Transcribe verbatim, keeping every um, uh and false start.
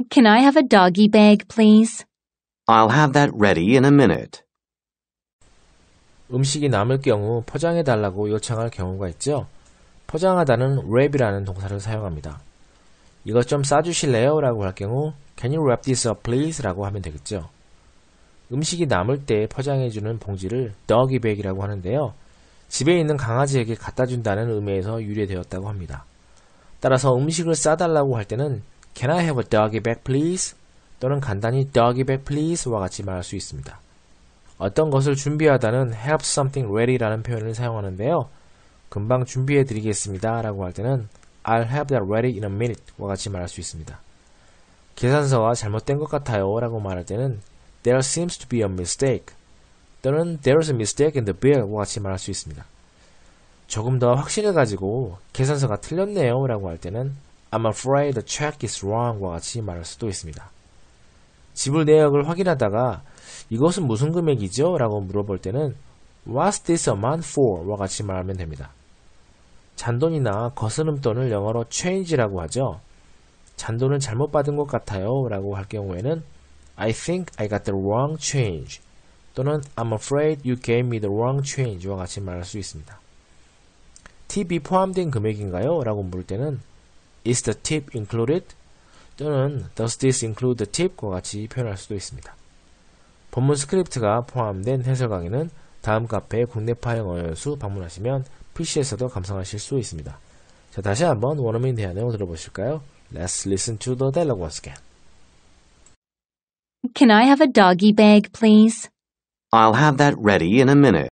Can I have a doggy bag, please? I'll have that ready in a minute. 음식이 남을 경우 포장해달라고 요청할 경우가 있죠. 포장하다는 wrap이라는 동사를 사용합니다. 이것 좀 싸주실래요? 라고 할 경우 Can you wrap this up please? 라고 하면 되겠죠. 음식이 남을 때 포장해주는 봉지를 doggy bag이라고 하는데요. 집에 있는 강아지에게 갖다 준다는 의미에서 유래되었다고 합니다. 따라서 음식을 싸달라고 할 때는 Can I have a doggy bag please? 또는 간단히 doggy bag please와 같이 말할 수 있습니다. 어떤 것을 준비하다는 have something ready라는 표현을 사용하는데요. 금방 준비해 드리겠습니다 라고 할 때는 I'll have that ready in a minute와 같이 말할 수 있습니다. 계산서가 잘못된 것 같아요 라고 말할 때는 There seems to be a mistake 또는 There's a mistake in the bill과 같이 말할 수 있습니다. 조금 더 확신을 가지고 계산서가 틀렸네요 라고 할 때는 I'm afraid the check is wrong과 같이 말할 수도 있습니다. 지불 내역을 확인하다가 이것은 무슨 금액이죠? 라고 물어볼 때는 What's this amount for? 와 같이 말하면 됩니다. 잔돈이나 거스름돈을 영어로 change라고 하죠. 잔돈을 잘못 받은 것 같아요 라고 할 경우에는 I think I got the wrong change 또는 I'm afraid you gave me the wrong change와 같이 말할 수 있습니다. 팁이 포함된 금액인가요? 라고 물을 때는 Is the tip included? 또는 Does this include the tip? 과 같이 표현할 수도 있습니다. 본문 스크립트가 포함된 해설 강의는 다음 카페 국내파 영어 연수 방문하시면 피시에서도 감상하실 수 있습니다. 자, 다시 한번 원어민 대화 내용 들어보실까요? Let's listen to the dialogue once again. Can I have a doggy bag, please? I'll have that ready in a minute.